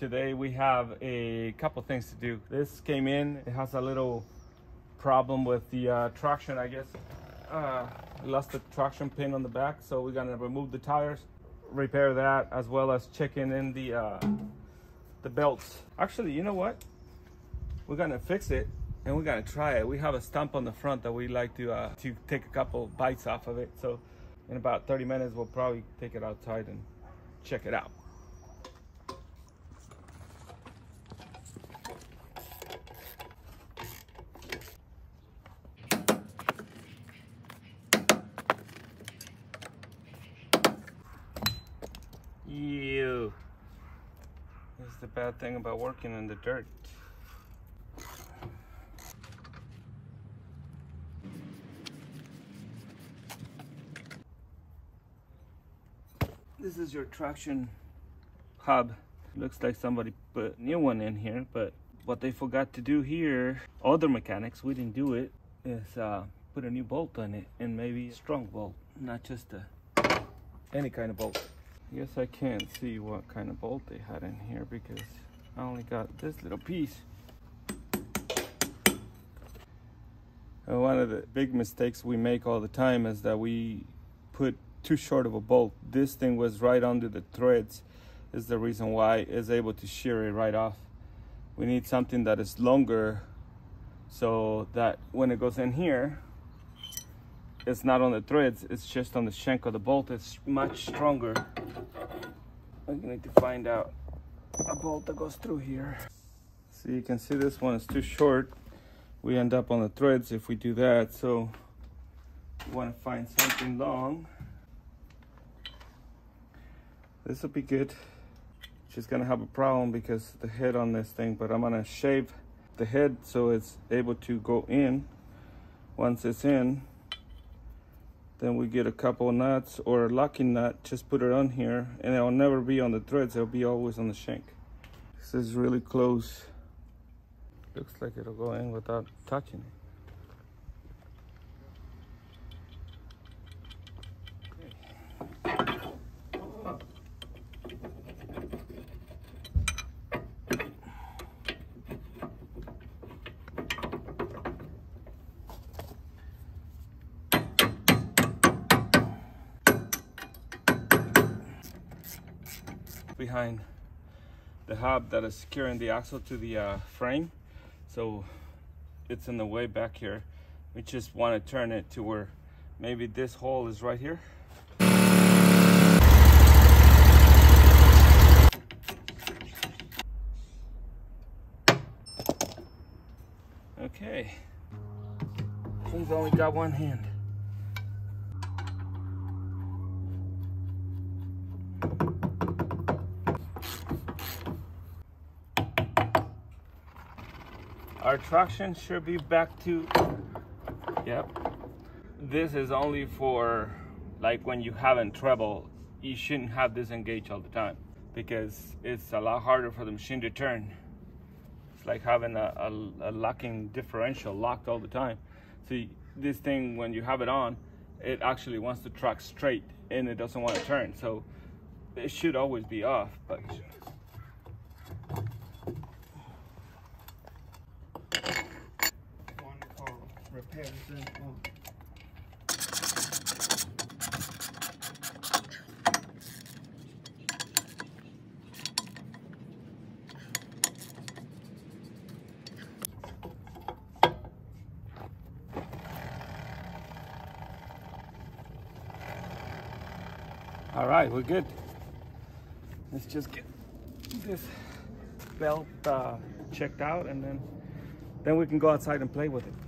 today we have a couple things to do. This came in, it has a little problem with the traction, I guess. Lost the traction pin on the back, so we're gonna remove the tires, repair that, as well as checking in the belts. Actually, you know what? We're gonna fix it and we're gonna try it. We have a stump on the front that we like to take a couple bites off of it. So in about 30 minutes, we'll probably take it outside and check it out. Ew. This is the bad thing about working in the dirt. This is your traction hub. Looks like somebody put a new one in here, but what they forgot to do here, other mechanics, we didn't do it, is put a new bolt on it, and maybe a strong bolt, not just any kind of bolt. I guess I can't see what kind of bolt they had in here because I only got this little piece. One of the big mistakes we make all the time is that we put too short of a bolt. This thing was right under the threads, is the reason why it's able to shear it right off. We need something that is longer so that when it goes in here, it's not on the threads, it's just on the shank of the bolt. It's much stronger. I need to find out a bolt that goes through here. So you can see this one is too short. We end up on the threads if we do that. So we want to find something long. This will be good. She's gonna have a problem because the head on this thing, but I'm gonna shave the head so it's able to go in. Once it's in, then we get a couple nuts or a locking nut, just put it on here, and it'll never be on the threads, it'll be always on the shank. This is really close. Looks like it'll go in without touching it. Behind the hub that is securing the axle to the frame, so it's in the way back here. We just want to turn it to where maybe this hole is right here. Okay, thing's only got one hand. Our traction should be back to, yep. This is only for like when you haven't treble. You shouldn't have this engaged all the time because it's a lot harder for the machine to turn. It's like having a locking differential locked all the time. See, this thing, when you have it on, it actually wants to track straight and it doesn't want to turn. So it should always be off, but repairs then on. All right, we're good. Let's just get this belt checked out, and then we can go outside and play with it.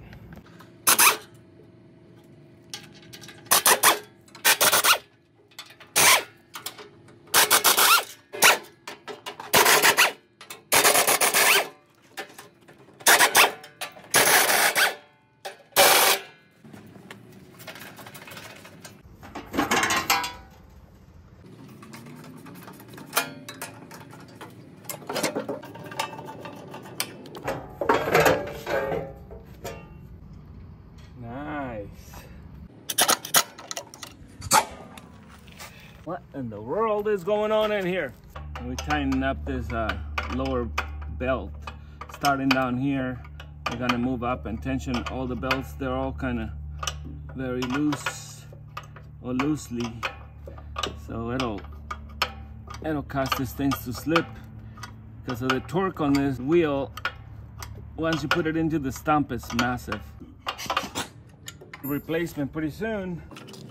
What in the world is going on in here? We tighten up this lower belt. Starting down here, we're gonna move up and tension all the belts. They're all kind of very loose or loosely, so it'll cause these things to slip because of the torque on this wheel. Once you put it into the stump, it's massive. Replacement pretty soon.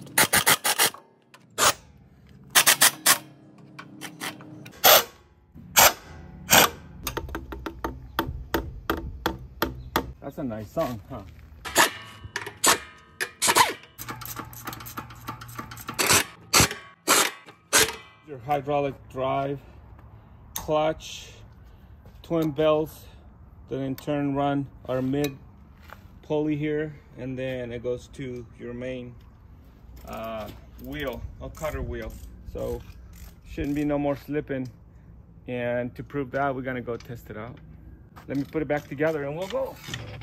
That's a nice song, huh? Your hydraulic drive, clutch, twin belts that in turn run our mid pulley here, and then it goes to your main wheel, a cutter wheel. So shouldn't be no more slipping. And to prove that, we're gonna go test it out. Let me put it back together and we'll go.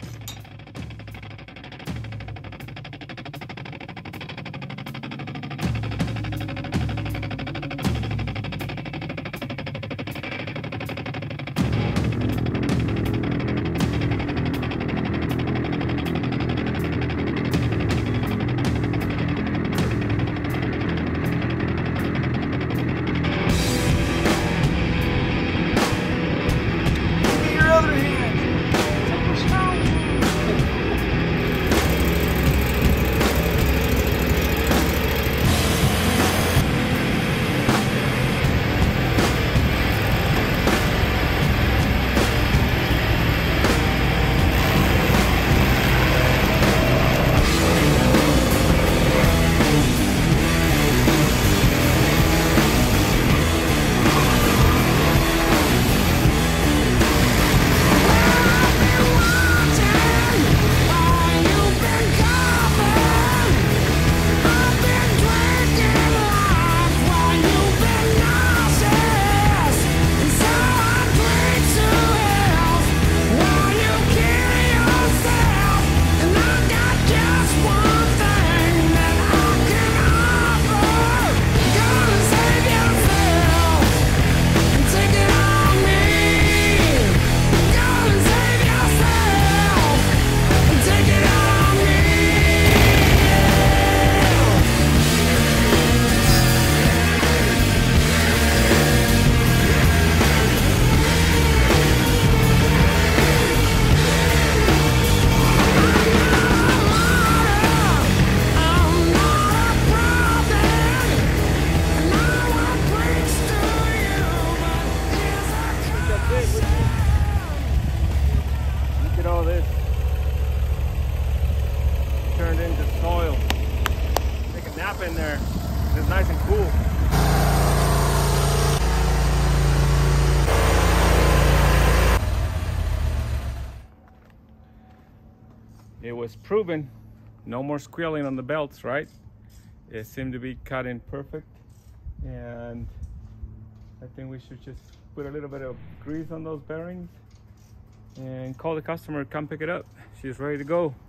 In there, it's nice and cool. It was proven, no more squealing on the belts, right? It seemed to be cut in perfect, and I think we should just put a little bit of grease on those bearings and call the customer to come pick it up. She's ready to go.